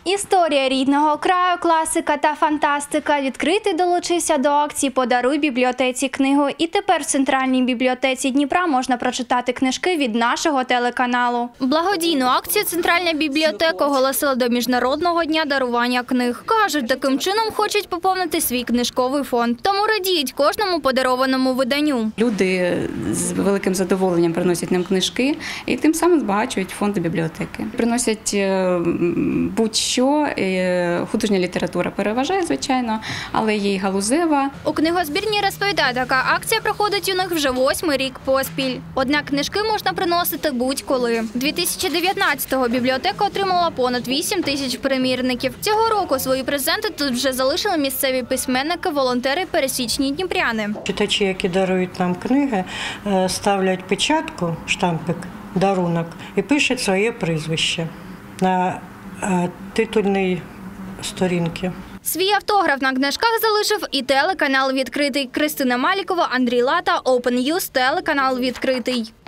Історія рідного краю, класика та фантастика. Відкритий долучився до акції «Подаруй бібліотеці книгу». І тепер в Центральній бібліотеці Дніпра можна прочитати книжки від нашого телеканалу. Благодійну акцію Центральна бібліотека оголосила до Міжнародного дня дарування книг. Кажуть, таким чином хочуть поповнити свій книжковий фонд. Тому радіють кожному подарованому виданню. Люди з великим задоволенням приносять нам книжки і тим самим збагачують фонд бібліотеки. Приносять будь-що, художня література переважає, звичайно, але є й галузева. У книгозбірні розповідають, така акція проходить у них вже 8-й рік поспіль. Однак книжки можна приносити будь-коли. 2019-го бібліотека отримала понад 8 тисяч примірників. Цього року свої презенти тут вже залишили місцеві письменники, волонтери, пересічні дніпряни. Читачі, які дарують нам книги, ставлять печатку, штампик, дарунок і пишуть своє прізвище на титульній сторінці. Свій автограф на книжках залишив і телеканал «Відкритий». Кристина Малікова, Андрій Лата, Open News, телеканал «Відкритий».